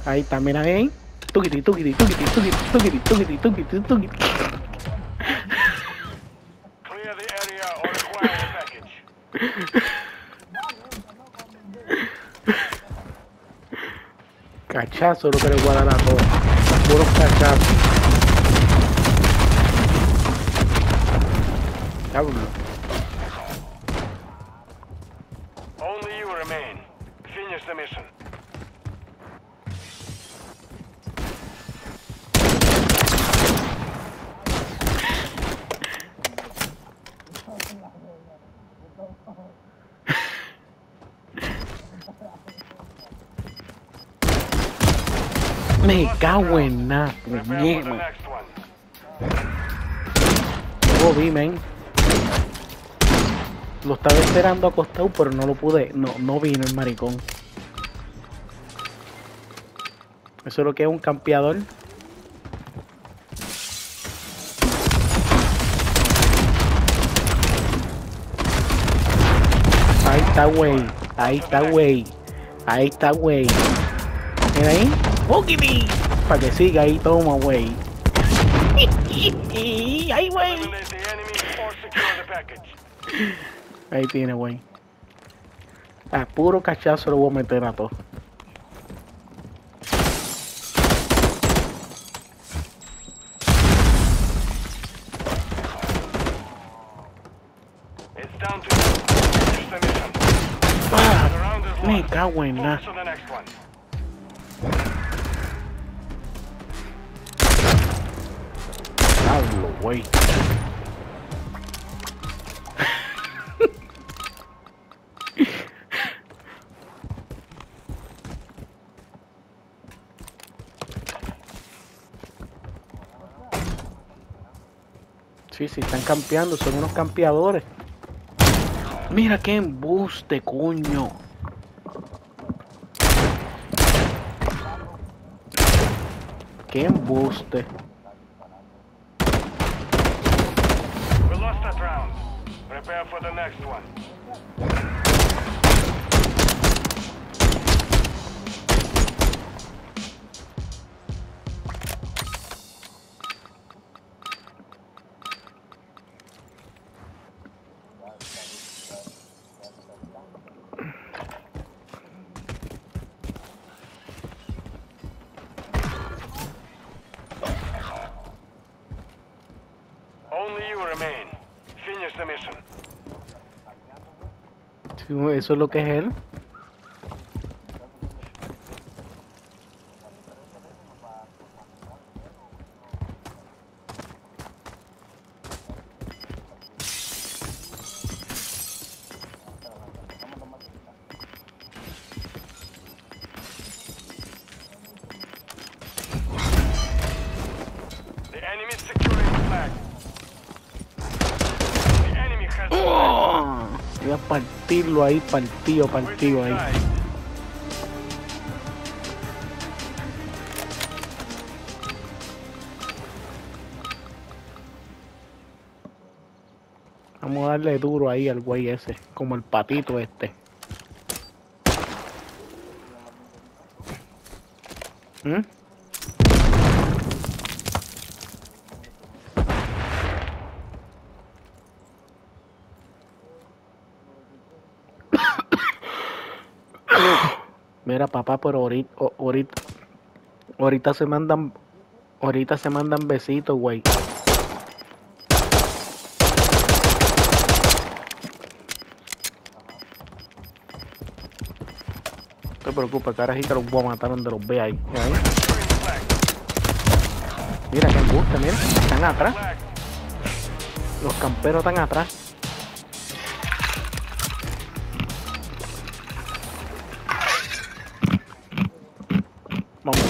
Ahí está, mira ahí. Tuquiti, tuquiti, tuquiti, tuquiti, tuquiti, tuquiti, tuquiti, tuquiti. Clear the area or acquire the package. Cachazo lo que le voy a dar a todos. Puros cachazos. Diablo. Only you remain. Finish the mission. Me cago en nada, Prepare for the puñema. next one. Lo vi, men. Lo estaba esperando acostado, pero no lo pude. No vino el maricón. Eso es lo que es un campeador. Ahí está, güey. Ahí está, güey. Ahí está, güey. Mira ahí. ¡Pokimi! Para que siga ahí, toma, güey. ¡Ay, güey! Eliminate the enemy or secure the package. Ahí tiene, güey. A puro cachazo lo voy a meter a todo. It's down to you. Finish the mission. Ah, The round is me lost. cago en nada. Focus on the next one. Diablo, güey. Sí, están campeando, son unos campeadores. Mira qué embuste, coño. Qué embuste. We lost that round. Prepare for the next one. Only you remain. Finish the mission. Sí, eso es lo que es él. The enemy is securing the flag. The enemy has the flag. ¡Oh! Voy a partirlo ahí, partido Switching ahí. sides. Vamos a darle duro ahí al güey ese, como el patito este. ¿Mm? Mira, papá, pero ahorita se mandan besitos, güey. No te preocupes, carajita, los voy a matar donde los vea ahí. Mira ahí. Securing the flag. Mira, que embuste, mira. Están atrás. Flag. Los camperos están atrás. Vamos.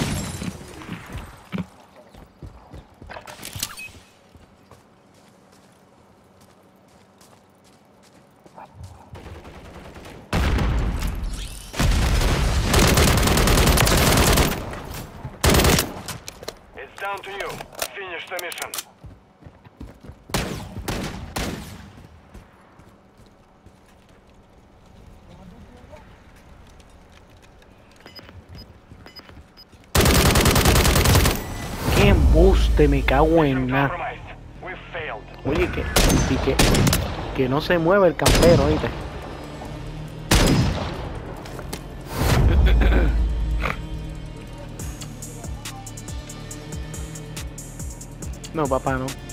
It's down to you. Finish the mission. Te me cago en Mission nada. compromised. We failed. Oye, que no se mueve el campero, ¿viste? No, papá, no.